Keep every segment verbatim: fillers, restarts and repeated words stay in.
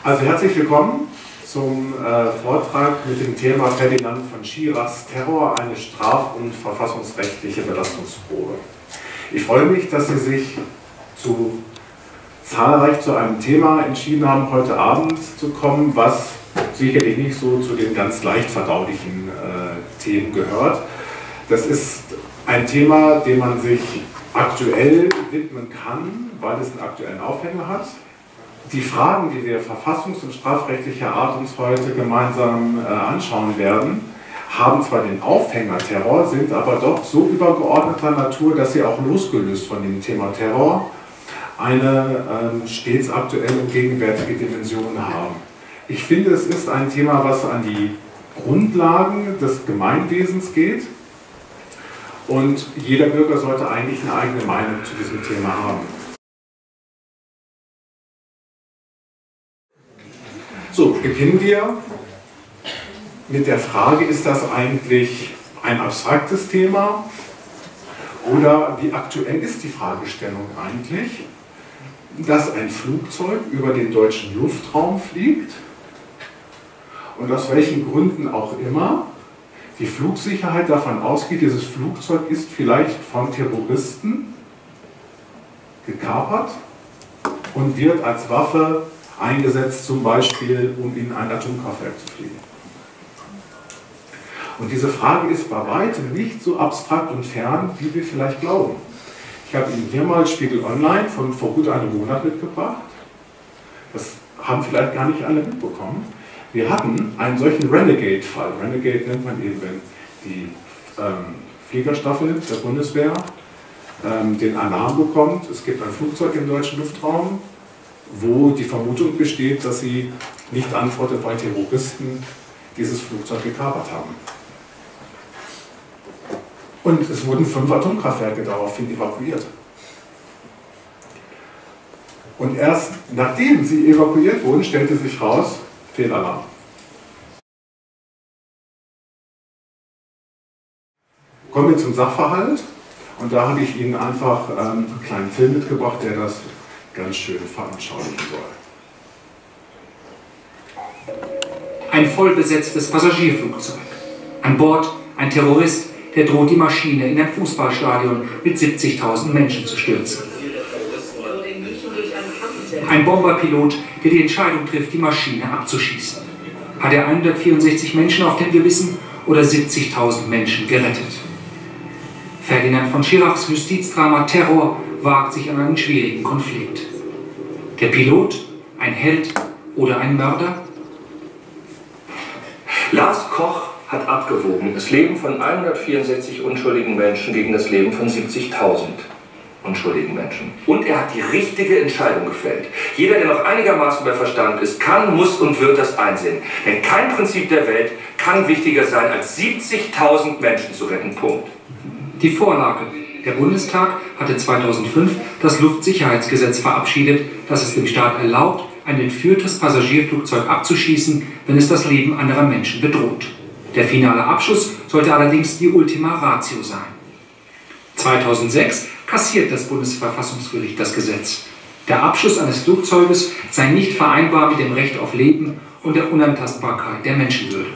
Also herzlich willkommen zum äh, Vortrag mit dem Thema Ferdinand von Schirachs Terror, eine straf- und verfassungsrechtliche Belastungsprobe. Ich freue mich, dass Sie sich zu, zahlreich zu einem Thema entschieden haben, heute Abend zu kommen, was sicherlich nicht so zu den ganz leicht verdaulichen äh, Themen gehört. Das ist ein Thema, dem man sich aktuell widmen kann, weil es einen aktuellen Aufhänger hat. Die Fragen, die wir verfassungs- und strafrechtlicher Art uns heute gemeinsam äh, anschauen werden, haben zwar den Aufhänger Terror, sind aber doch so übergeordneter Natur, dass sie auch losgelöst von dem Thema Terror eine ähm, stets aktuelle und gegenwärtige Dimension haben. Ich finde, es ist ein Thema, was an die Grundlagen des Gemeinwesens geht, und jeder Bürger sollte eigentlich eine eigene Meinung zu diesem Thema haben. So, beginnen wir mit der Frage, ist das eigentlich ein abstraktes Thema oder wie aktuell ist die Fragestellung eigentlich, dass ein Flugzeug über den deutschen Luftraum fliegt und aus welchen Gründen auch immer die Flugsicherheit davon ausgeht, dieses Flugzeug ist vielleicht von Terroristen gekapert und wird als Waffe eingesetzt, zum Beispiel, um in ein Atomkraftwerk zu fliegen. Und diese Frage ist bei weitem nicht so abstrakt und fern, wie wir vielleicht glauben. Ich habe Ihnen hier mal Spiegel Online von vor gut einem Monat mitgebracht. Das haben vielleicht gar nicht alle mitbekommen. Wir hatten einen solchen Renegade-Fall. Renegade nennt man eben, wenn die ähm, Fliegerstaffel der Bundeswehr ähm, den Alarm bekommt, es gibt ein Flugzeug im deutschen Luftraum, wo die Vermutung besteht, dass sie nicht antwortet, weil Terroristen dieses Flugzeug gekapert haben. Und es wurden fünf Atomkraftwerke daraufhin evakuiert. Und erst nachdem sie evakuiert wurden, stellte sich raus, Fehlalarm. Kommen wir zum Sachverhalt. Und da habe ich Ihnen einfach ähm, einen kleinen Film mitgebracht, der das ganz schön veranschaulichen soll. Ein vollbesetztes Passagierflugzeug. An Bord ein Terrorist, der droht, die Maschine in ein Fußballstadion mit siebzigtausend Menschen zu stürzen. Ein Bomberpilot, der die Entscheidung trifft, die Maschine abzuschießen. Hat er hundertvierundsechzig Menschen auf dem Gewissen oder siebzigtausend Menschen gerettet? Ferdinand von Schirachs Justizdrama Terror wagt sich an einen schwierigen Konflikt. Der Pilot, ein Held oder ein Mörder? Lars Koch hat abgewogen das Leben von hundertvierundsechzig unschuldigen Menschen gegen das Leben von siebzigtausend unschuldigen Menschen. Und er hat die richtige Entscheidung gefällt. Jeder, der noch einigermaßen bei Verstand ist, kann, muss und wird das einsehen. Denn kein Prinzip der Welt kann wichtiger sein, als siebzigtausend Menschen zu retten. Punkt. Die Vorlage. Der Bundestag hatte zweitausendfünf das Luftsicherheitsgesetz verabschiedet, das es dem Staat erlaubt, ein entführtes Passagierflugzeug abzuschießen, wenn es das Leben anderer Menschen bedroht. Der finale Abschuss sollte allerdings die Ultima Ratio sein. zweitausendsechs kassiert das Bundesverfassungsgericht das Gesetz. Der Abschuss eines Flugzeuges sei nicht vereinbar mit dem Recht auf Leben und der Unantastbarkeit der Menschenwürde.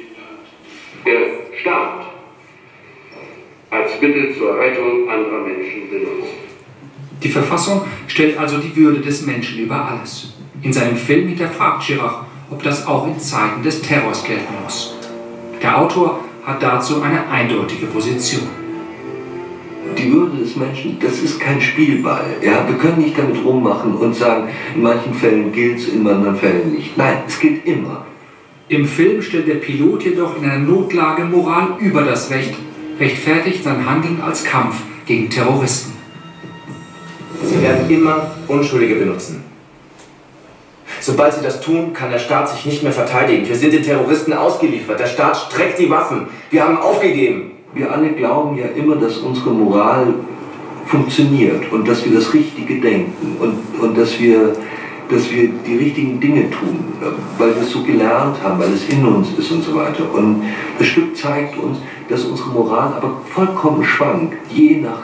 Der Staat als Mittel zur Rettung anderer Menschen benutzt. Die Verfassung stellt also die Würde des Menschen über alles. In seinem Film hinterfragt Schirach, ob das auch in Zeiten des Terrors gelten muss. Der Autor hat dazu eine eindeutige Position. Die Würde des Menschen, das ist kein Spielball. Ja? Wir können nicht damit rummachen und sagen, in manchen Fällen gilt es, in anderen Fällen nicht. Nein, es gilt immer. Im Film stellt der Pilot jedoch in einer Notlage Moral über das Recht, rechtfertigt sein Handeln als Kampf gegen Terroristen. Sie werden immer Unschuldige benutzen. Sobald sie das tun, kann der Staat sich nicht mehr verteidigen. Wir sind den Terroristen ausgeliefert. Der Staat streckt die Waffen. Wir haben aufgegeben. Wir alle glauben ja immer, dass unsere Moral funktioniert und dass wir das Richtige denken und, und dass, wir, dass wir die richtigen Dinge tun, weil wir es so gelernt haben, weil es in uns ist und so weiter. Und das Stück zeigt uns, dass unsere Moral aber vollkommen schwankt, je nach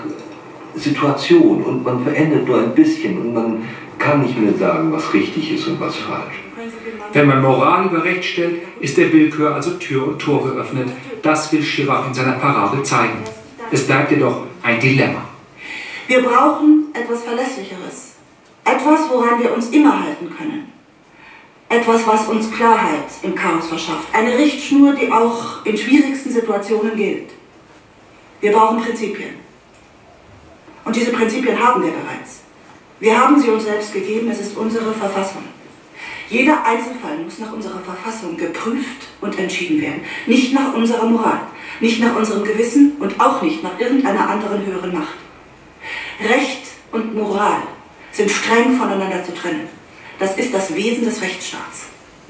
Situation, und man verändert nur ein bisschen und man kann nicht mehr sagen, was richtig ist und was falsch. Wenn man Moral über Recht stellt, ist der Willkür also Tür und Tor geöffnet. Das will Schirach in seiner Parabel zeigen. Es bleibt jedoch ein Dilemma. Wir brauchen etwas Verlässlicheres. Etwas, woran wir uns immer halten können. Etwas, was uns Klarheit im Chaos verschafft. Eine Richtschnur, die auch in schwierigsten Situationen gilt. Wir brauchen Prinzipien. Und diese Prinzipien haben wir bereits. Wir haben sie uns selbst gegeben, es ist unsere Verfassung. Jeder Einzelfall muss nach unserer Verfassung geprüft und entschieden werden. Nicht nach unserer Moral, nicht nach unserem Gewissen und auch nicht nach irgendeiner anderen höheren Macht. Recht und Moral sind streng voneinander zu trennen. Das ist das Wesen des Rechtsstaats.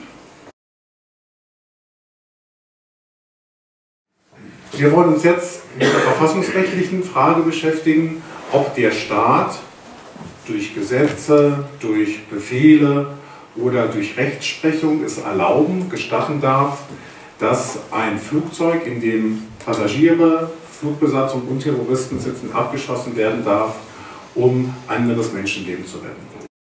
Wir wollen uns jetzt mit der verfassungsrechtlichen Frage beschäftigen, ob der Staat durch Gesetze, durch Befehle oder durch Rechtsprechung es erlauben, gestatten darf, dass ein Flugzeug, in dem Passagiere, Flugbesatzung und Terroristen sitzen, abgeschossen werden darf, um anderes Menschenleben zu retten.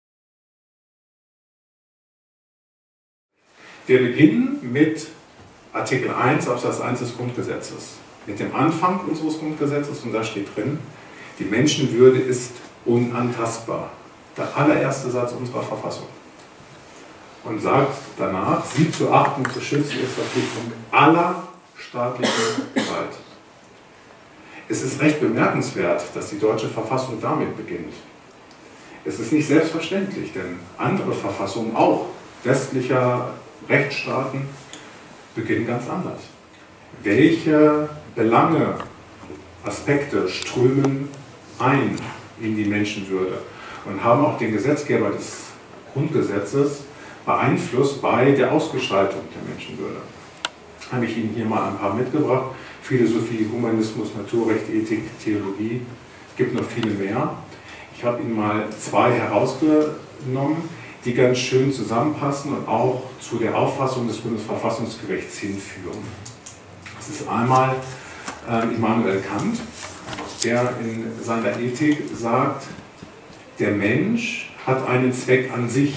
Wir beginnen mit Artikel eins Absatz eins des Grundgesetzes, mit dem Anfang unseres Grundgesetzes, und da steht drin, die Menschenwürde ist unantastbar. Der allererste Satz unserer Verfassung. Und sagt danach, sie zu achten und zu schützen ist Verpflichtung aller staatlichen Gewalt. Es ist recht bemerkenswert, dass die deutsche Verfassung damit beginnt. Es ist nicht selbstverständlich, denn andere Verfassungen, auch westlicher Rechtsstaaten, beginnen ganz anders. Welche Belange, Aspekte strömen ein in die Menschenwürde und haben auch den Gesetzgeber des Grundgesetzes beeinflusst bei der Ausgestaltung der Menschenwürde. Habe ich Ihnen hier mal ein paar mitgebracht. Philosophie, Humanismus, Naturrecht, Ethik, Theologie. Es gibt noch viele mehr. Ich habe Ihnen mal zwei herausgenommen, die ganz schön zusammenpassen und auch zu der Auffassung des Bundesverfassungsgerichts hinführen. Das ist einmal äh, Immanuel Kant, der in seiner Ethik sagt, der Mensch hat einen Zweck an sich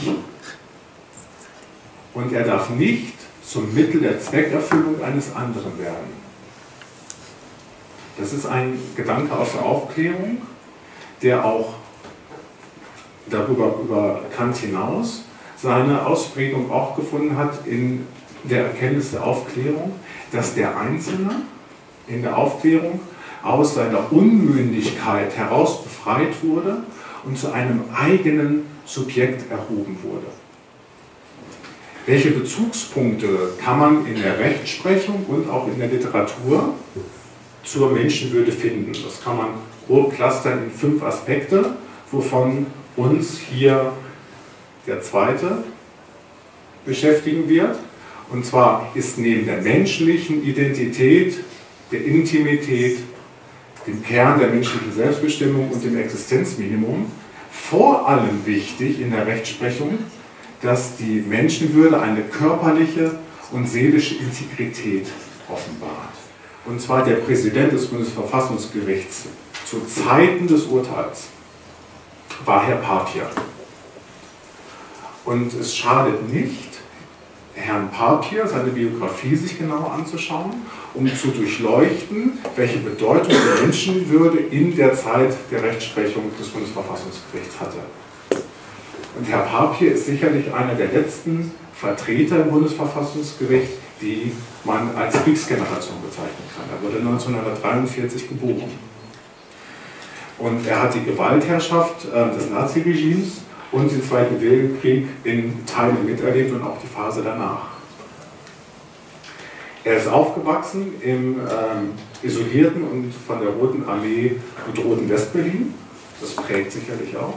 und er darf nicht zum Mittel der Zweckerfüllung eines anderen werden. Das ist ein Gedanke aus der Aufklärung, der auch darüber über Kant hinaus seine Ausprägung auch gefunden hat in der Erkenntnis der Aufklärung, dass der Einzelne in der Aufklärung aus seiner Unmündigkeit heraus befreit wurde und zu einem eigenen Subjekt erhoben wurde. Welche Bezugspunkte kann man in der Rechtsprechung und auch in der Literatur zur Menschenwürde finden? Das kann man grob clustern in fünf Aspekte, wovon uns hier der zweite beschäftigen wird. Und zwar ist neben der menschlichen Identität, der Intimität, dem Kern der menschlichen Selbstbestimmung und dem Existenzminimum vor allem wichtig in der Rechtsprechung, dass die Menschenwürde eine körperliche und seelische Integrität offenbart. Und zwar der Präsident des Bundesverfassungsgerichts zu Zeiten des Urteils war Herr Papier. Und es schadet nicht, Herrn Papier, seine Biografie sich genauer anzuschauen, um zu durchleuchten, welche Bedeutung die Menschenwürde in der Zeit der Rechtsprechung des Bundesverfassungsgerichts hatte. Und Herr Papier ist sicherlich einer der letzten Vertreter im Bundesverfassungsgericht, die man als Kriegsgeneration bezeichnen kann. Er wurde neunzehnhundertdreiundvierzig geboren. Und er hat die Gewaltherrschaft äh, des Naziregimes und den Zweiten Weltkrieg in Teilen miterlebt und auch die Phase danach. Er ist aufgewachsen im ähm, isolierten und von der Roten Armee bedrohten Westberlin. Das prägt sicherlich auch.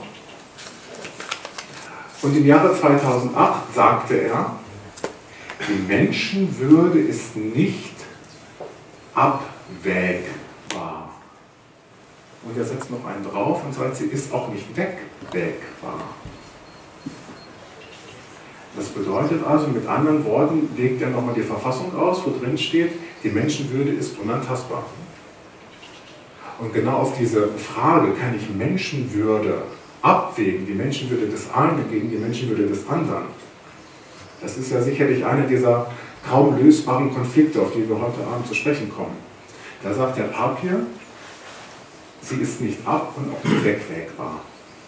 Und im Jahre zweitausendacht sagte er, die Menschenwürde ist nicht abwägbar. Und er setzt noch einen drauf und sagt, sie ist auch nicht wegwägbar. Das bedeutet also, mit anderen Worten, legt er nochmal die Verfassung aus, wo drin steht, die Menschenwürde ist unantastbar. Und genau auf diese Frage, kann ich Menschenwürde abwägen, die Menschenwürde des einen gegen die Menschenwürde des anderen, Das ist ja sicherlich einer dieser kaum lösbaren Konflikte, auf die wir heute Abend zu sprechen kommen. Da sagt der Papier, sie ist nicht ab- und auch nicht wegwägbar.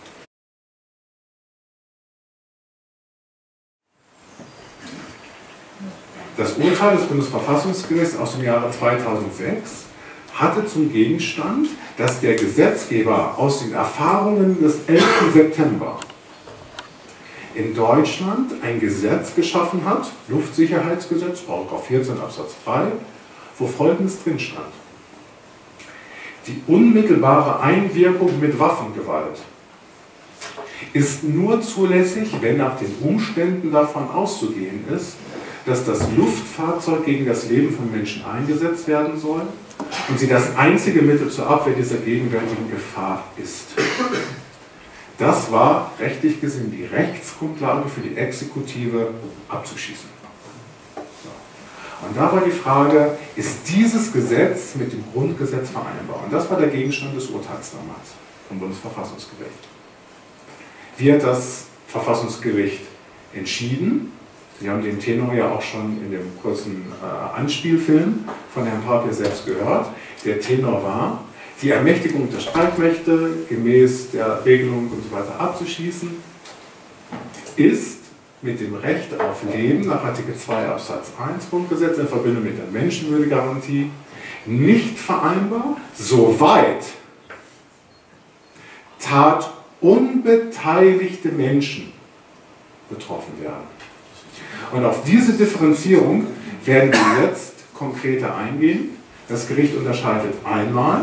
Das Urteil des Bundesverfassungsgerichts aus dem Jahre zweitausendsechs hatte zum Gegenstand, dass der Gesetzgeber aus den Erfahrungen des elften September in Deutschland ein Gesetz geschaffen hat, Luftsicherheitsgesetz, Paragraph vierzehn Absatz drei, wo Folgendes drin stand: Die unmittelbare Einwirkung mit Waffengewalt ist nur zulässig, wenn nach den Umständen davon auszugehen ist, dass das Luftfahrzeug gegen das Leben von Menschen eingesetzt werden soll und sie das einzige Mittel zur Abwehr dieser gegenwärtigen Gefahr ist. Das war rechtlich gesehen die Rechtsgrundlage für die Exekutive abzuschießen. So. Und da war die Frage, ist dieses Gesetz mit dem Grundgesetz vereinbar? Und das war der Gegenstand des Urteils damals vom Bundesverfassungsgericht. Wie hat das Verfassungsgericht entschieden? Sie haben den Tenor ja auch schon in dem kurzen äh, Anspielfilm von Herrn Papier selbst gehört. Der Tenor war, die Ermächtigung der Streikmächte gemäß der Regelung und so weiter abzuschießen, ist mit dem Recht auf Leben nach Artikel zwei Absatz eins Grundgesetz in Verbindung mit der Menschenwürdegarantie nicht vereinbar, soweit tatunbeteiligte Menschen betroffen werden. Und auf diese Differenzierung werden wir jetzt konkreter eingehen. Das Gericht unterscheidet einmal,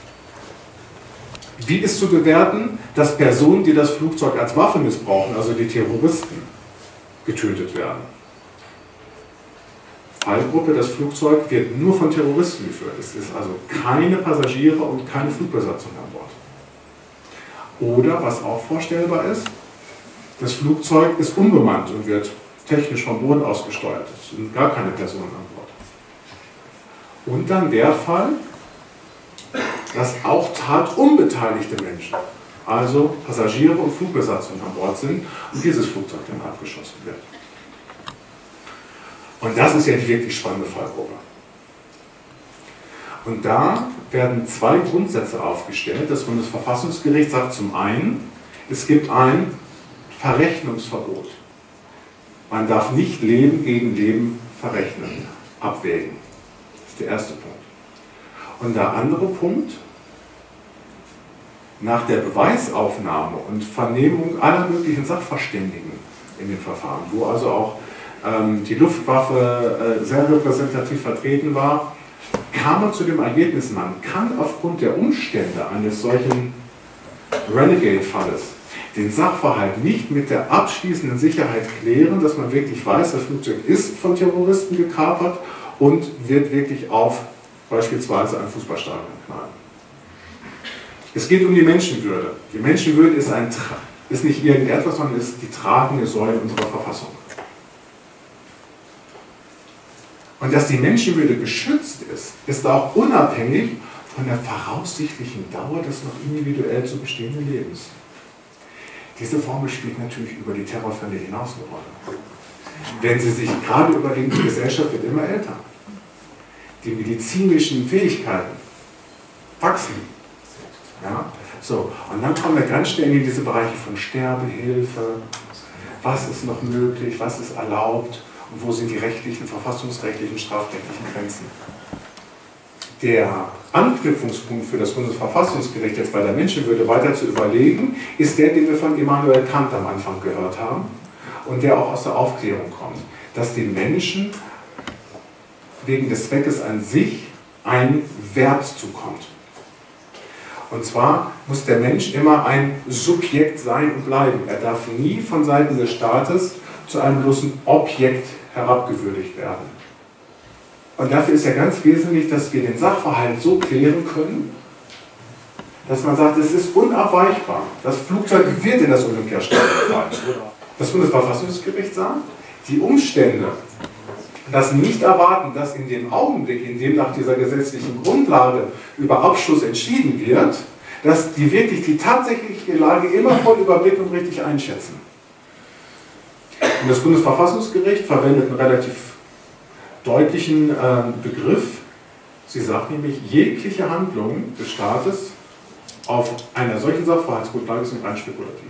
wie ist zu bewerten, dass Personen, die das Flugzeug als Waffe missbrauchen, also die Terroristen, getötet werden. Fallgruppe, das Flugzeug wird nur von Terroristen geführt. Es ist also keine Passagiere und keine Flugbesatzung an Bord. Oder, was auch vorstellbar ist, das Flugzeug ist unbemannt und wird technisch vom Boden aus gesteuert. Es sind gar keine Personen an Bord. Und dann der Fall, dass auch tatunbeteiligte Menschen, also Passagiere und Flugbesatzung an Bord sind und dieses Flugzeug dann abgeschossen wird. Und das ist ja die wirklich spannende Fallgruppe. Und da werden zwei Grundsätze aufgestellt. Das Bundesverfassungsgericht sagt zum einen, es gibt ein Verrechnungsverbot. Man darf nicht Leben gegen Leben verrechnen, abwägen. Das ist der erste Punkt. Und der andere Punkt, nach der Beweisaufnahme und Vernehmung aller möglichen Sachverständigen in dem Verfahren, wo also auch ähm, die Luftwaffe äh, sehr repräsentativ vertreten war, kam man zu dem Ergebnis, man kann aufgrund der Umstände eines solchen Renegade-Falles den Sachverhalt nicht mit der abschließenden Sicherheit klären, dass man wirklich weiß, das Flugzeug ist von Terroristen gekapert und wird wirklich auf beispielsweise ein Fußballstadion knallen. Es geht um die Menschenwürde. Die Menschenwürde ist, ein, ist nicht irgendetwas, sondern ist die tragende Säule unserer Verfassung. Und dass die Menschenwürde geschützt ist, ist auch unabhängig von der voraussichtlichen Dauer des noch individuell zu bestehenden Lebens. Diese Formel spielt natürlich über die Terrorfälle hinaus eine Rolle. Wenn Sie sich gerade überlegen, die Gesellschaft wird immer älter. Die medizinischen Fähigkeiten wachsen. Ja? So, und dann kommen wir ganz schnell in diese Bereiche von Sterbehilfe, was ist noch möglich, was ist erlaubt und wo sind die rechtlichen, verfassungsrechtlichen, strafrechtlichen Grenzen. Der Anknüpfungspunkt für das Bundesverfassungsgericht jetzt bei der Menschenwürde weiter zu überlegen, ist der, den wir von Immanuel Kant am Anfang gehört haben und der auch aus der Aufklärung kommt, dass dem Menschen wegen des Zweckes an sich ein Wert zukommt. Und zwar muss der Mensch immer ein Subjekt sein und bleiben. Er darf nie von Seiten des Staates zu einem bloßen Objekt herabgewürdigt werden. Und dafür ist ja ganz wesentlich, dass wir den Sachverhalt so klären können, dass man sagt, es ist unabweichbar. Das Flugzeug wird in das Olympiastadion fallen. Das Bundesverfassungsgericht sagt, die Umstände, das nicht erwarten, dass in dem Augenblick, in dem nach dieser gesetzlichen Grundlage über Abschuss entschieden wird, dass die wirklich die tatsächliche Lage immer voll überblicken und richtig einschätzen. Und das Bundesverfassungsgericht verwendet einen relativ deutlichen äh, Begriff. Sie sagt nämlich, jegliche Handlung des Staates auf einer solchen Sachverhaltsgrundlage sind rein spekulativ.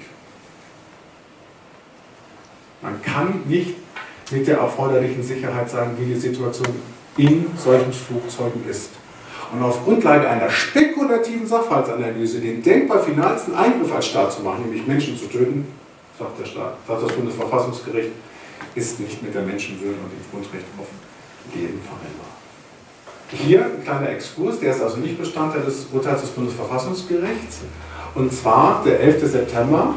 Man kann nicht mit der erforderlichen Sicherheit sagen, wie die Situation in solchen Flugzeugen ist. Und auf Grundlage einer spekulativen Sachverhaltsanalyse den denkbar finalsten Eingriff als Staat zu machen, nämlich Menschen zu töten, sagt der Staat, sagt das Bundesverfassungsgericht, ist nicht mit der Menschenwürde und dem Grundrecht auf Leben vereinbar. Hier ein kleiner Exkurs, der ist also nicht Bestandteil des Urteils des Bundesverfassungsgerichts. Und zwar der elfte September,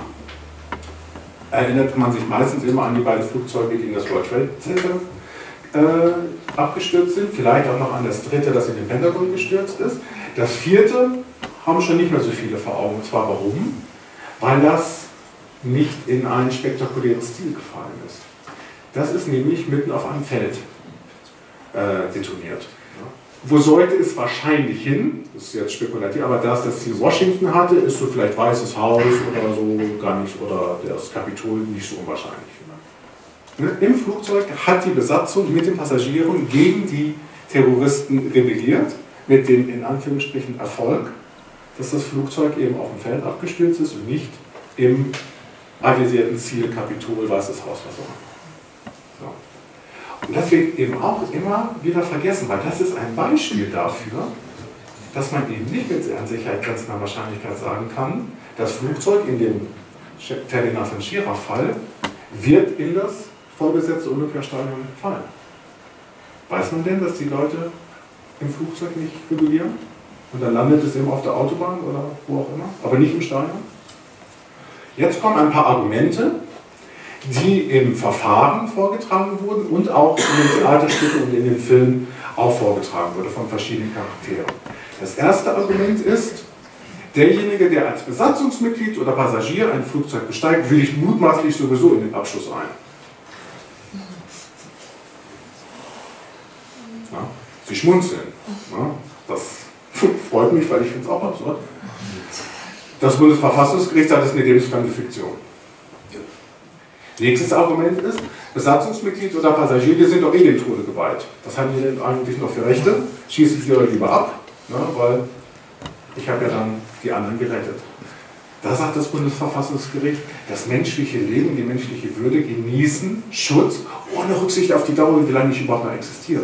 erinnert man sich meistens immer an die beiden Flugzeuge, die in das World Trade Center äh, abgestürzt sind, vielleicht auch noch an das dritte, das in den Pentagon gestürzt ist. Das vierte haben schon nicht mehr so viele vor Augen. Und zwar warum? Weil das nicht in ein spektakuläres Stil gefallen ist. Das ist nämlich mitten auf einem Feld äh, detoniert. Wo sollte es wahrscheinlich hin? Das ist jetzt spekulativ, aber da es das Ziel Washington hatte, ist so vielleicht Weißes Haus oder so gar nicht, oder das Kapitol nicht so unwahrscheinlich. Ne? Im Flugzeug hat die Besatzung mit den Passagieren gegen die Terroristen rebelliert, mit dem in Anführungsstrichen Erfolg, dass das Flugzeug eben auf dem Feld abgestürzt ist und nicht im avisierten Ziel Kapitol, Weißes Haus, was auch immer. Und das wird eben auch immer wieder vergessen, weil das ist ein Beispiel dafür, dass man eben nicht mit an Sicherheit grenzender Wahrscheinlichkeit sagen kann, das Flugzeug in dem Ferdinand von Schirach-Fall wird in das vorgesetzte Olympiastadion fallen. Weiß man denn, dass die Leute im Flugzeug nicht regulieren? Und dann landet es eben auf der Autobahn oder wo auch immer, aber nicht im Stadion? Jetzt kommen ein paar Argumente, die im Verfahren vorgetragen wurden und auch in den Theaterstücken und in den Filmen auch vorgetragen wurde von verschiedenen Charakteren. Das erste Argument ist, derjenige, der als Besatzungsmitglied oder Passagier ein Flugzeug besteigt, willigt mutmaßlich sowieso in den Abschuss ein. Ja, Sie schmunzeln. Ja, das freut mich, weil ich finde es auch absurd. Das Bundesverfassungsgericht sagt, das ist eine lebensfremde Fiktion. Nächstes Argument ist, Besatzungsmitglied oder Passagier, die sind doch eh dem Tode geweiht. Was haben die denn eigentlich noch für Rechte? Schieße ich sie doch lieber ab, ne, weil ich habe ja dann die anderen gerettet. Da sagt das Bundesverfassungsgericht, das menschliche Leben, die menschliche Würde genießen Schutz ohne Rücksicht auf die Dauer, wie lange ich überhaupt noch existiere.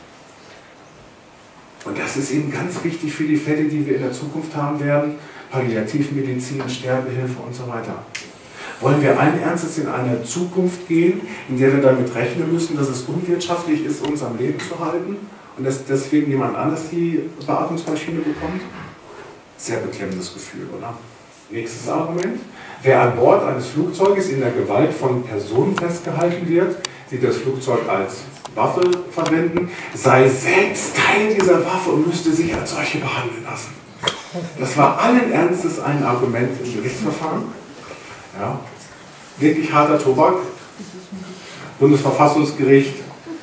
Und das ist eben ganz wichtig für die Fälle, die wir in der Zukunft haben werden, Palliativmedizin, Sterbehilfe und so weiter. Wollen wir allen Ernstes in eine Zukunft gehen, in der wir damit rechnen müssen, dass es unwirtschaftlich ist, uns am Leben zu halten und dass deswegen jemand anders die Beatmungsmaschine bekommt? Sehr beklemmendes Gefühl, oder? Nächstes Argument. Wer an Bord eines Flugzeuges in der Gewalt von Personen festgehalten wird, die das Flugzeug als Waffe verwenden, sei selbst Teil dieser Waffe und müsste sich als solche behandeln lassen. Das war allen Ernstes ein Argument im Gerichtsverfahren. Ja, wirklich harter Tobak. Bundesverfassungsgericht,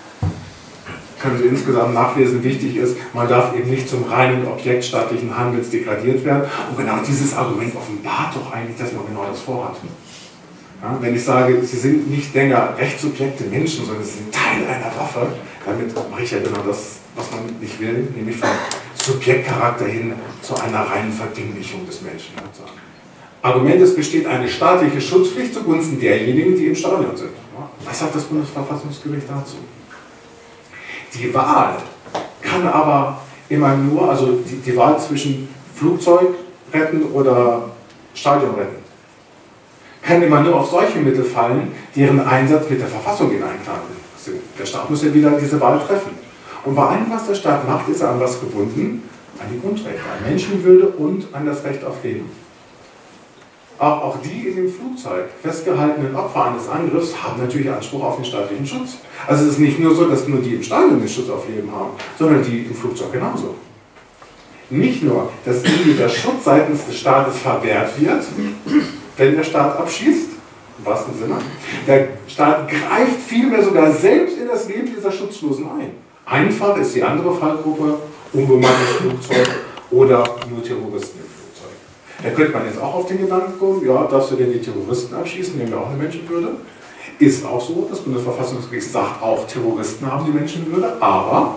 können Sie insgesamt nachlesen, wichtig ist, man darf eben nicht zum reinen Objekt staatlichen Handels degradiert werden. Und genau dieses Argument offenbart doch eigentlich, dass man genau das vorhat. Ja, wenn ich sage, Sie sind nicht länger rechtssubjekte Menschen, sondern Sie sind Teil einer Waffe, damit mache ich ja genau das, was man nicht will, nämlich vom Subjektcharakter hin zu einer reinen Verdinglichung des Menschen. Argument, es besteht eine staatliche Schutzpflicht zugunsten derjenigen, die im Stadion sind. Was sagt das Bundesverfassungsgericht dazu? Die Wahl kann aber immer nur, also die, die Wahl zwischen Flugzeug retten oder Stadion retten, kann immer nur auf solche Mittel fallen, deren Einsatz mit der Verfassung in Einklang sind. Der Staat muss ja wieder diese Wahl treffen. Und bei allem, was der Staat macht, ist er an was gebunden? An die Grundrechte, an Menschenwürde und an das Recht auf Leben. Auch, auch die in dem Flugzeug festgehaltenen Opfer eines Angriffs haben natürlich Anspruch auf den staatlichen Schutz. Also es ist nicht nur so, dass nur die im Stadion den Schutz auf Leben haben, sondern die im Flugzeug genauso. Nicht nur, dass ihnen der Schutz seitens des Staates verwehrt wird, wenn der Staat abschießt, im wahrsten Sinne, der Staat greift vielmehr sogar selbst in das Leben dieser Schutzlosen ein. Einfach ist die andere Fallgruppe unbemanntes Flugzeug oder nur Terroristen im Flugzeug. Da könnte man jetzt auch auf den Gedanken kommen, ja, darfst du denn die Terroristen abschießen, die haben ja auch eine Menschenwürde. Ist auch so, das Bundesverfassungsgericht sagt auch, Terroristen haben die Menschenwürde, aber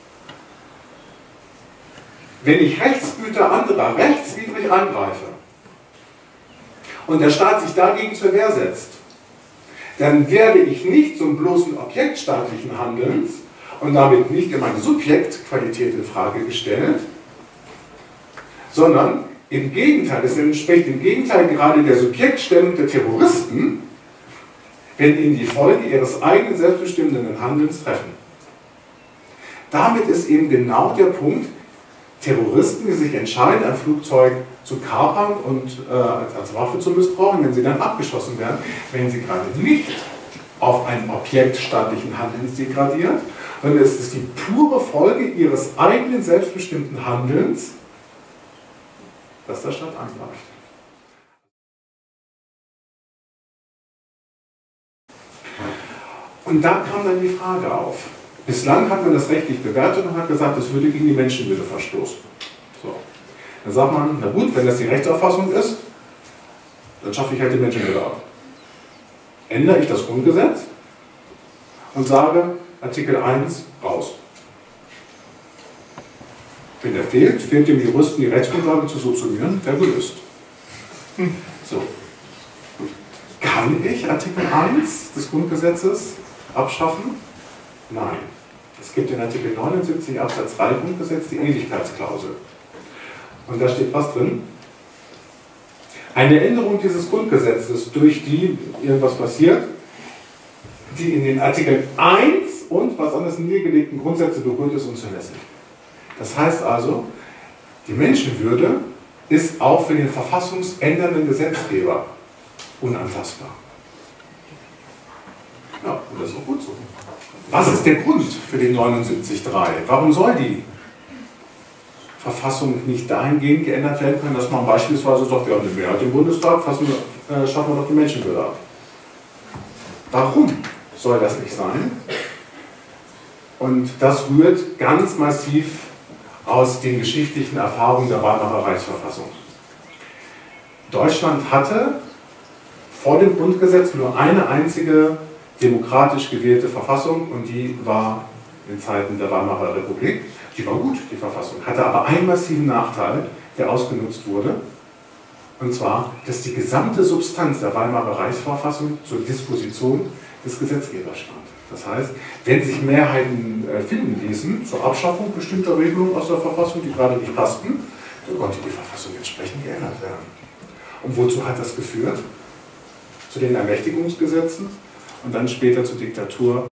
wenn ich Rechtsgüter anderer rechtswidrig angreife und der Staat sich dagegen zur Wehr setzt, dann werde ich nicht zum bloßen Objekt staatlichen Handelns und damit nicht in meine Subjektqualität in Frage gestellt, sondern im Gegenteil, es entspricht im Gegenteil gerade der Subjektstellung der Terroristen, wenn ihnen die Folge ihres eigenen selbstbestimmenden Handelns treffen. Damit ist eben genau der Punkt, Terroristen, die sich entscheiden, ein Flugzeug zu kapern und äh, als, als Waffe zu missbrauchen, wenn sie dann abgeschossen werden, wenn sie gerade nicht auf ein Objekt staatlichen Handelns degradiert, sondern es ist die pure Folge ihres eigenen selbstbestimmten Handelns, dass der Staat angreift. Und da kam dann die Frage auf. Bislang hat man das rechtlich bewertet und hat gesagt, das würde gegen die Menschenwürde verstoßen. So. Dann sagt man, na gut, wenn das die Rechtsauffassung ist, dann schaffe ich halt die Menschenwürde ab. Ändere ich das Grundgesetz und sage, Artikel eins raus. Wenn der fehlt, fehlt dem Juristen die Rechtsgrundlage zu subsumieren, der gelöst. So. Kann ich Artikel eins des Grundgesetzes abschaffen? Nein. Es gibt in Artikel neunundsiebzig Absatz drei Grundgesetz die Ewigkeitsklausel. Und da steht was drin? Eine Änderung dieses Grundgesetzes, durch die irgendwas passiert, die in den Artikel eins und was an das niedergelegten Grundsätze berührt, ist unzulässig. Das heißt also, die Menschenwürde ist auch für den verfassungsändernden Gesetzgeber unantastbar. Ja, und das ist auch gut so. Was ist der Grund für den neunundsiebzig Absatz drei? Warum soll die Verfassung nicht dahingehend geändert werden können, dass man beispielsweise sagt, wir haben eine Mehrheit im Bundestag, fassen, äh, schaffen wir doch die Menschenwürde ab? Warum soll das nicht sein? Und das rührt ganz massiv aus den geschichtlichen Erfahrungen der Weimarer Reichsverfassung. Deutschland hatte vor dem Grundgesetz nur eine einzige demokratisch gewählte Verfassung und die war in Zeiten der Weimarer Republik. Die war gut, die Verfassung, hatte aber einen massiven Nachteil, der ausgenutzt wurde, und zwar, dass die gesamte Substanz der Weimarer Reichsverfassung zur Disposition des Gesetzgebers stand. Das heißt, wenn sich Mehrheiten äh, finden ließen zur Abschaffung bestimmter Regelungen aus der Verfassung, die gerade nicht passten, dann konnte die Verfassung entsprechend geändert werden. Und wozu hat das geführt? Zu den Ermächtigungsgesetzen und dann später zur Diktatur.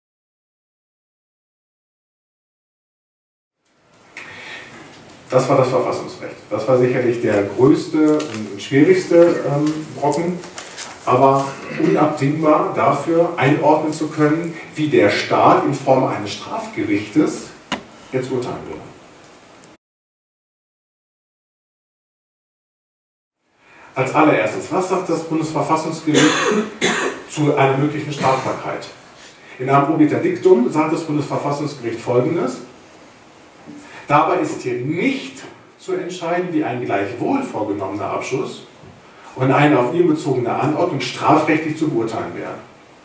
Das war das Verfassungsrecht. Das war sicherlich der größte und schwierigste ähm, Brocken, aber unabdingbar dafür einordnen zu können, wie der Staat in Form eines Strafgerichtes jetzt urteilen würde. Als allererstes, was sagt das Bundesverfassungsgericht zu einer möglichen Strafbarkeit? In einem Obiter Dictum sagt das Bundesverfassungsgericht Folgendes: Dabei ist hier nicht zu entscheiden, wie ein gleichwohl vorgenommener Abschuss und eine auf ihn bezogene Anordnung strafrechtlich zu beurteilen wären.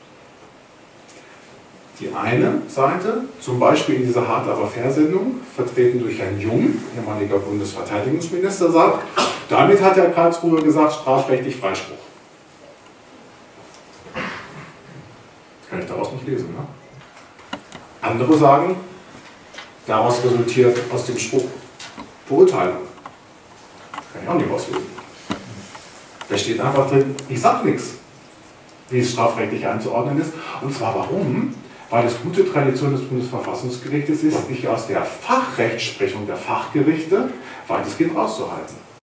Die eine Seite, zum Beispiel in dieser Hart aber Fair-Sendung, vertreten durch Herrn Jung, ehemaliger Bundesverteidigungsminister, sagt, damit hat Herr Karlsruhe gesagt, strafrechtlich Freispruch. Das kann ich daraus nicht lesen, ne? Andere sagen, daraus resultiert aus dem Spruch Verurteilung. Das kann ich auch nicht rauslesen. Da steht einfach drin, ich sage nichts, wie es strafrechtlich einzuordnen ist. Und zwar warum? Weil es gute Tradition des Bundesverfassungsgerichtes ist, sich aus der Fachrechtsprechung der Fachgerichte weitestgehend rauszuhalten.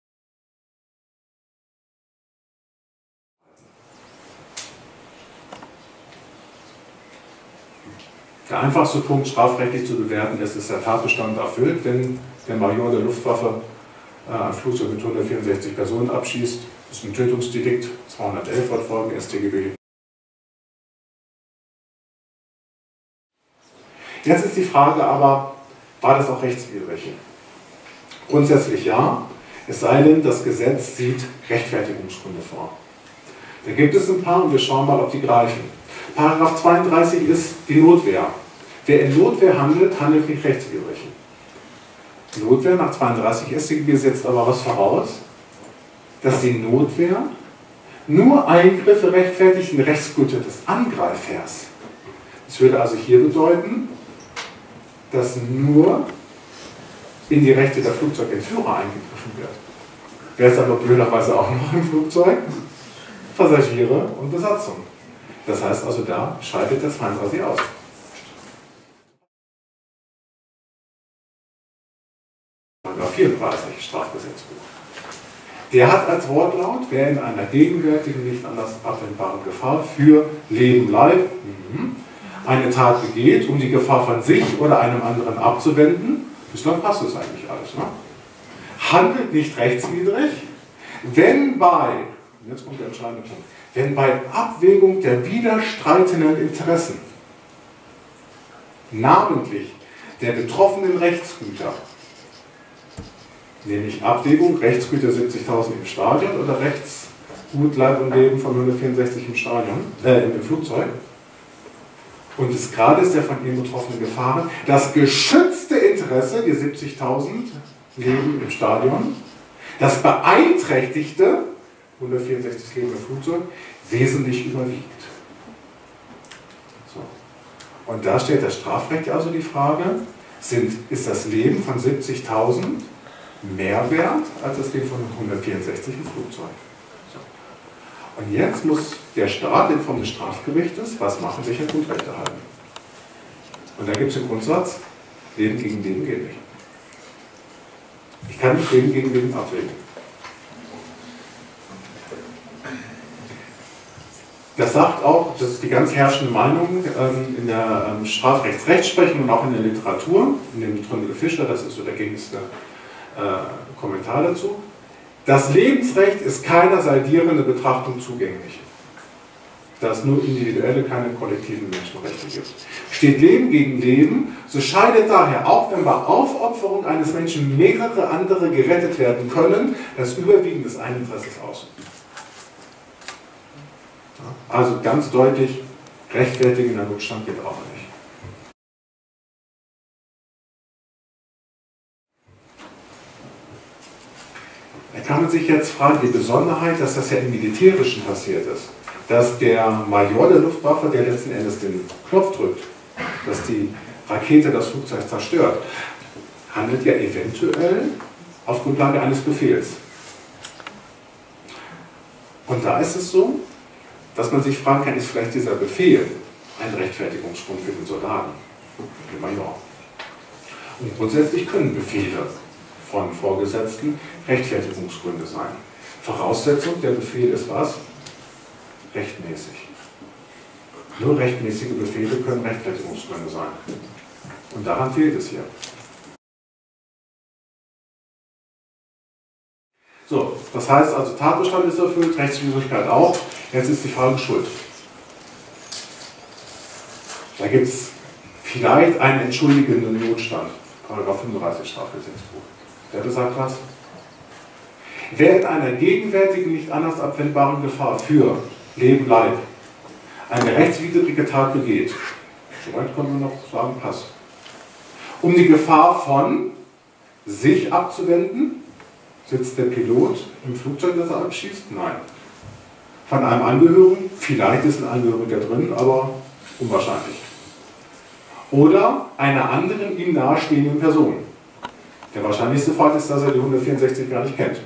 Der einfachste Punkt, strafrechtlich zu bewerten, ist, ist der Tatbestand erfüllt, wenn der Major der Luftwaffe äh, ein Flugzeug mit hundertvierundsechzig Personen abschießt. Das ist ein Tötungsdelikt, zweihundertelf fortfolgende S t G B. Jetzt ist die Frage aber, war das auch rechtswidrig? Grundsätzlich ja, es sei denn, das Gesetz sieht Rechtfertigungsgründe vor. Da gibt es ein paar und wir schauen mal, ob die greifen. Paragraph zweiunddreißig ist die Notwehr. Wer in Notwehr handelt, handelt nicht rechtswidrig. Notwehr nach zweiunddreißig S tGB setzt aber was voraus, dass die Notwehr nur Eingriffe rechtfertigt in Rechtsgüter des Angreifers. Das würde also hier bedeuten, dass nur in die Rechte der Flugzeugentführer eingegriffen wird. Wer ist aber blöderweise auch noch im Flugzeug? Passagiere und Besatzung. Das heißt also, da schreitet der zweiunddreißig aus. Paragraph vierunddreißig Strafgesetzbuch. Der hat als Wortlaut, wer in einer gegenwärtigen, nicht anders abwendbaren Gefahr für Leben, Leib eine Tat begeht, um die Gefahr von sich oder einem anderen abzuwenden, bislang passt das eigentlich alles, ne? Handelt nicht rechtswidrig, wenn bei, jetzt kommt der entscheidende Punkt, wenn bei Abwägung der widerstreitenden Interessen, namentlich der betroffenen Rechtsgüter, nämlich Abwägung, Rechtsgüter siebzigtausend im Stadion oder Rechtsgut, Leib und Leben von hundertvierundsechzig im Stadion, äh, im Flugzeug, und des Grades der von ihm betroffenen Gefahren, das geschützte Interesse, die siebzigtausend Leben im Stadion, das beeinträchtigte, hundertvierundsechzig Leben im Flugzeug, wesentlich überwiegt. So. Und da stellt das Strafrecht also die Frage, sind, ist das Leben von siebzigtausend mehr wert als das Leben von hundertvierundsechzig im Flugzeug? So. Und jetzt muss der Staat in Form des Strafgerichtes was machen, sich an Grundrechte halten. Und da gibt es den Grundsatz, Leben gegen Leben geht nicht. Ich kann nicht Leben gegen Leben abwägen. Das sagt auch, das ist die ganz herrschende Meinung ähm, in der ähm, Strafrechtsrechtsprechung und auch in der Literatur, in dem Tründel Fischer, das ist so der gängigste äh, Kommentar dazu. Das Lebensrecht ist keiner saldierenden Betrachtung zugänglich, da es nur individuelle, keine kollektiven Menschenrechte gibt. Steht Leben gegen Leben, so scheidet daher, auch wenn bei Aufopferung eines Menschen mehrere andere gerettet werden können, das Überwiegen des einen Interesses aus. Also ganz deutlich, rechtfertigender Notstand geht auch nicht. Da kann man sich jetzt fragen, die Besonderheit, dass das ja im Militärischen passiert ist, dass der Major der Luftwaffe, der letzten Endes den Knopf drückt, dass die Rakete das Flugzeug zerstört, handelt ja eventuell auf Grundlage eines Befehls. Und da ist es so, dass man sich fragen kann, ist vielleicht dieser Befehl ein Rechtfertigungsgrund für den Soldaten, den Major. Und grundsätzlich können Befehle von Vorgesetzten Rechtfertigungsgründe sein. Voraussetzung, der Befehl ist was? Rechtmäßig. Nur rechtmäßige Befehle können Rechtfertigungsgründe sein. Und daran fehlt es hier. So, das heißt also, Tatbestand ist erfüllt, Rechtswidrigkeit auch. Jetzt ist die Frage Schuld. Da gibt es vielleicht einen entschuldigenden Notstand. Paragraph fünfunddreißig Strafgesetzbuch. Der besagt was? Wer in einer gegenwärtigen, nicht anders abwendbaren Gefahr für Leben, Leib eine rechtswidrige Tat begeht, soweit können wir noch sagen, passt. Um die Gefahr von sich abzuwenden, sitzt der Pilot im Flugzeug, das er abschießt? Nein. Von einem Angehörigen? Vielleicht ist ein Angehöriger drin, aber unwahrscheinlich. Oder einer anderen ihm nahestehenden Person. Der wahrscheinlichste Fall ist, dass er die hundertvierundsechzig gar nicht kennt.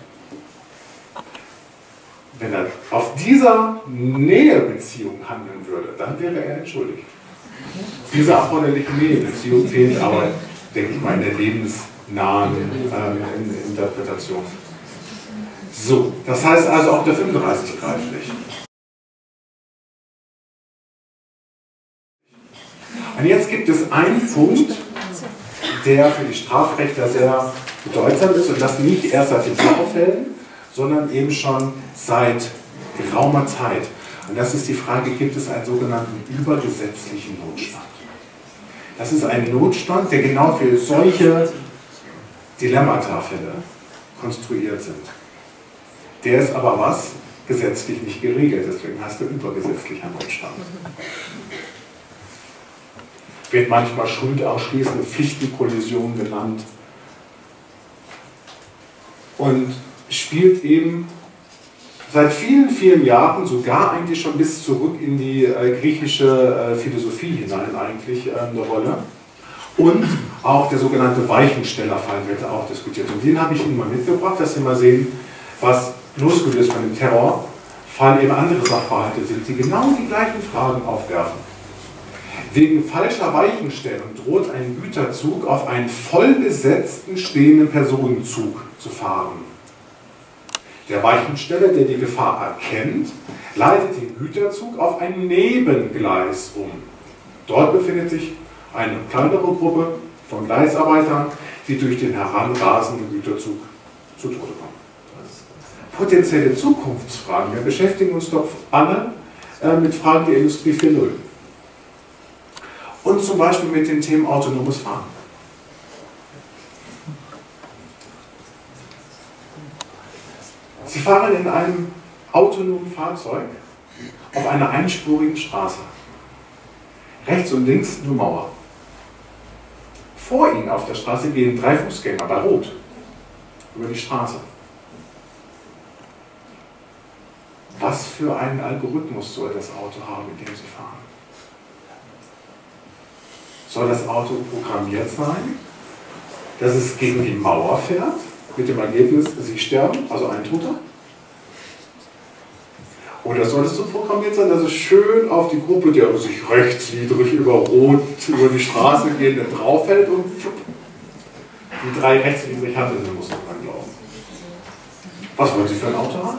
Wenn er auf dieser Nähebeziehung handeln würde, dann wäre er entschuldigt. Diese erforderliche Nähebeziehung fehlt aber, denke ich mal, in der lebensnahen äh, Interpretation. So, das heißt also, auch der fünfunddreißig greift nicht. Und jetzt gibt es einen Punkt, der für die Strafrechtler sehr bedeutsam ist, und das nicht erst seit den Vorfällen, sondern eben schon seit geraumer Zeit. Und das ist die Frage, gibt es einen sogenannten übergesetzlichen Notstand? Das ist ein Notstand, der genau für solche Dilemmata-Fälle konstruiert sind. Der ist aber was? gesetzlich nicht geregelt, deswegen heißt er übergesetzlicher Notstand. Wird manchmal schuldausschließende Pflichtenkollision genannt und spielt eben seit vielen, vielen Jahren, sogar eigentlich schon bis zurück in die äh, griechische äh, Philosophie hinein eigentlich äh, eine Rolle. Und auch der sogenannte Weichenstellerfall wird auch diskutiert. Und den habe ich Ihnen mal mitgebracht, dass Sie mal sehen, was losgelöst von dem Terrorfall eben andere Sachverhalte sind, die genau die gleichen Fragen aufwerfen. Wegen falscher Weichenstellung droht ein Güterzug auf einen vollbesetzten stehenden Personenzug zu fahren. Der Weichensteller, der die Gefahr erkennt, leitet den Güterzug auf ein Nebengleis um. Dort befindet sich eine kleinere Gruppe von Gleisarbeitern, die durch den heranrasenden Güterzug zu Tode kommen. Potenzielle Zukunftsfragen. Wir beschäftigen uns doch alle äh, mit Fragen der Industrie vier Punkt null. Und zum Beispiel mit dem Thema autonomes Fahren. Sie fahren in einem autonomen Fahrzeug auf einer einspurigen Straße. Rechts und links nur Mauer. Vor Ihnen auf der Straße gehen drei Fußgänger bei Rot über die Straße. Was für einen Algorithmus soll das Auto haben, mit dem Sie fahren? Soll das Auto programmiert sein, dass es gegen die Mauer fährt, mit dem Ergebnis, Sie sterben, also ein Toter? Oder soll es so programmiert sein, dass es schön auf die Gruppe, der sich rechtswidrig über Rot über die Straße gehende draufhält und die drei rechtswidrig Handelnden muss man dran glauben. Was wollen Sie für ein Auto haben?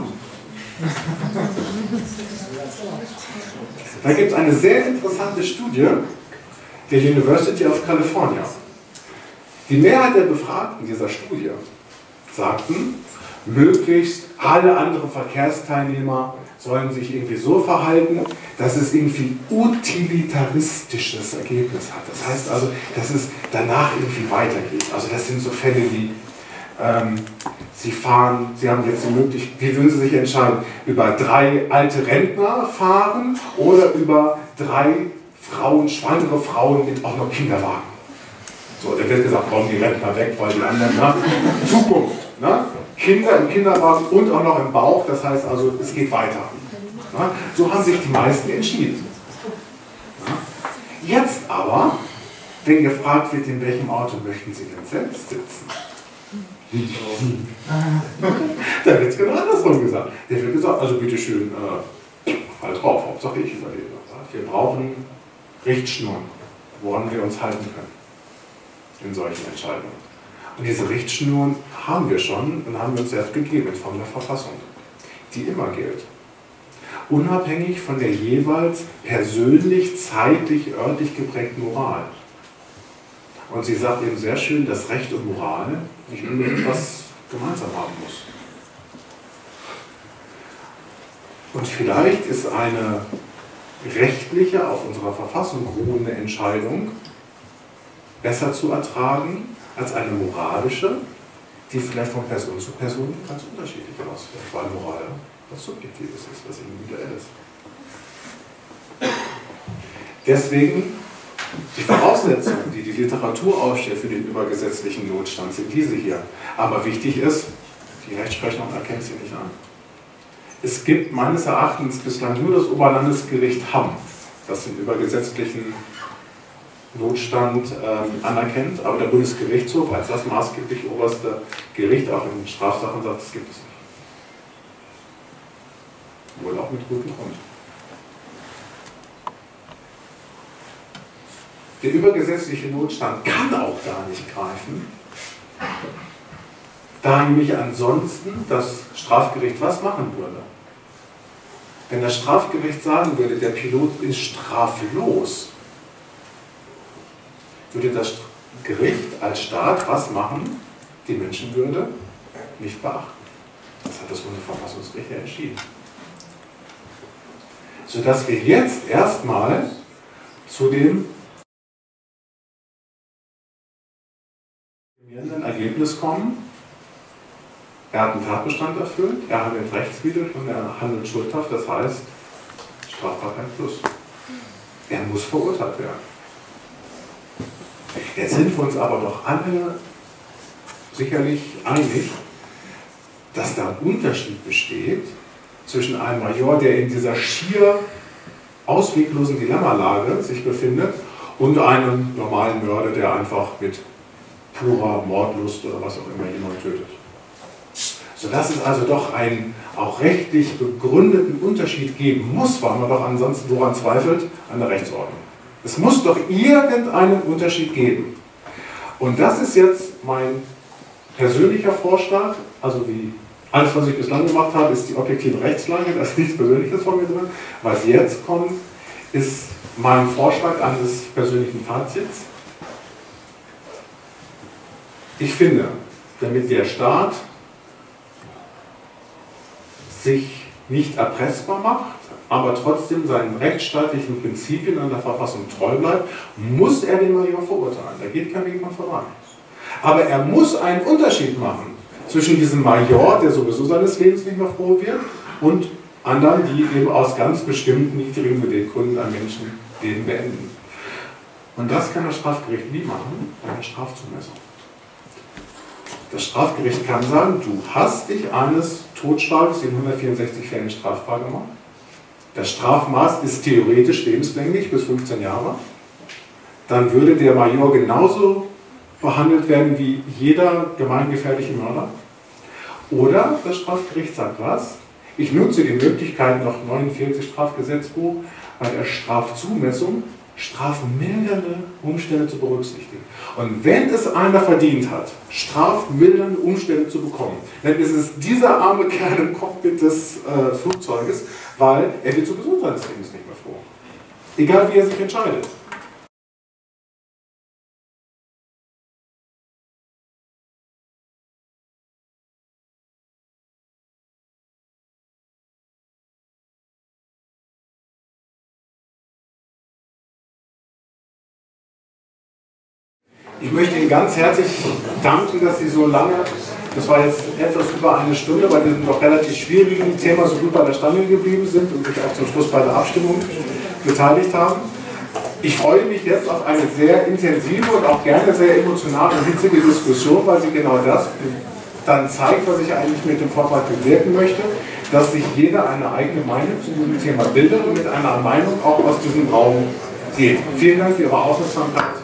Da gibt es eine sehr interessante Studie der University of California. Die Mehrheit der Befragten dieser Studie sagten, möglichst alle anderen Verkehrsteilnehmer sollen sich irgendwie so verhalten, dass es irgendwie utilitaristisches Ergebnis hat. Das heißt also, dass es danach irgendwie weitergeht. Also das sind so Fälle wie, ähm, Sie fahren, Sie haben jetzt die Möglichkeit, wie würden Sie sich entscheiden, über drei alte Rentner fahren oder über drei Frauen, schwangere Frauen mit auch noch Kinderwagen? So, da wird gesagt, kommen die Rentner weg, weil die anderen, ne? Zukunft, ne? Kinder im Kinderwagen und auch noch im Bauch, das heißt also, es geht weiter. Ne? So haben sich die meisten entschieden. Ne? Jetzt aber, wenn gefragt wird, in welchem Auto möchten Sie denn selbst sitzen? Da wird es genau andersrum gesagt. Der wird gesagt, also bitteschön, äh, halt drauf, Hauptsache ich überlebe. Wir brauchen Richtschnuren, woran wir uns halten können in solchen Entscheidungen. Und diese Richtschnuren haben wir schon und haben wir uns selbst gegeben in Form der Verfassung, die immer gilt. Unabhängig von der jeweils persönlich, zeitlich, örtlich geprägten Moral. Und sie sagt eben sehr schön, dass Recht und Moral nicht unbedingt was gemeinsam haben muss. Und vielleicht ist eine rechtliche, auf unserer Verfassung ruhende Entscheidung besser zu ertragen als eine moralische, die vielleicht von Person zu Person ganz unterschiedlich ausfällt, weil Moral was Subjektives ist, was Individuelles. Deswegen die Voraussetzungen, die die Literatur aufstellt für den übergesetzlichen Notstand, sind diese hier. Aber wichtig ist, die Rechtsprechung erkennt sie nicht an. Es gibt meines Erachtens bislang nur das Oberlandesgericht Hamm, das den übergesetzlichen Notstand ähm, anerkennt, aber der Bundesgerichtshof als das maßgeblich oberste Gericht auch in Strafsachen sagt, das gibt es nicht. Wohl auch mit gutem Grund. Der übergesetzliche Notstand kann auch gar nicht greifen, da nämlich ansonsten das Strafgericht was machen würde. Wenn das Strafgericht sagen würde, der Pilot ist straflos, würde das Gericht als Staat was machen? Die Menschenwürde nicht beachten. Das hat das Bundesverfassungsgericht ja entschieden. Sodass wir jetzt erstmal zu dem Ergebnis kommen, er hat einen Tatbestand erfüllt, er handelt rechtswidrig und er handelt schuldhaft, das heißt Strafbarkeit plus. Er muss verurteilt werden. Jetzt sind wir uns aber doch alle sicherlich einig, dass da ein Unterschied besteht zwischen einem Major, der in dieser schier ausweglosen Dilemmalage sich befindet, und einem normalen Mörder, der einfach mit purer Mordlust oder was auch immer jemanden tötet. Sodass es also doch einen auch rechtlich begründeten Unterschied geben muss, weil man doch ansonsten woran zweifelt, an der Rechtsordnung. Es muss doch irgendeinen Unterschied geben. Und das ist jetzt mein persönlicher Vorschlag, also wie alles, was ich bislang gemacht habe, ist die objektive Rechtslage, da ist nichts Persönliches von mir drin. Was jetzt kommt, ist mein Vorschlag eines persönlichen Fazits. Ich finde, damit der Staat sich nicht erpressbar macht, aber trotzdem seinen rechtsstaatlichen Prinzipien an der Verfassung treu bleibt, muss er den Major verurteilen. Da geht kein Weg mehr voran. Aber er muss einen Unterschied machen zwischen diesem Major, der sowieso seines Lebens nicht mehr froh wird, und anderen, die eben aus ganz bestimmten niedrigen Beweggründen ein Menschenleben beenden. Und das kann das Strafgericht wie machen? Bei der Strafzumessung. Das Strafgericht kann sagen, du hast dich eines Totschlags in hundertvierundsechzig Fällen strafbar gemacht. Das Strafmaß ist theoretisch lebenslänglich bis fünfzehn Jahre. Dann würde der Major genauso behandelt werden wie jeder gemeingefährliche Mörder. Oder das Strafgericht sagt was? Ich nutze die Möglichkeit nach neunundvierzig Strafgesetzbuch bei der Strafzumessung strafmildernde Umstände zu berücksichtigen. Und wenn es einer verdient hat, strafmildernde Umstände zu bekommen, dann ist es dieser arme Kerl im Cockpit des äh, Flugzeuges, weil er wird sowieso seines Lebens nicht mehr froh. Egal wie er sich entscheidet. Ich möchte Ihnen ganz herzlich danken, dass Sie so lange, das war jetzt etwas über eine Stunde, bei diesem doch relativ schwierigen Thema so gut bei der Stange geblieben sind und sich auch zum Schluss bei der Abstimmung beteiligt haben. Ich freue mich jetzt auf eine sehr intensive und auch gerne sehr emotionale und hitzige Diskussion, weil sie genau das dann zeigt, was ich eigentlich mit dem Vortrag bewirken möchte, dass sich jeder eine eigene Meinung zu diesem Thema bildet und mit einer Meinung auch aus diesem Raum geht. Vielen Dank für Ihre Aufmerksamkeit.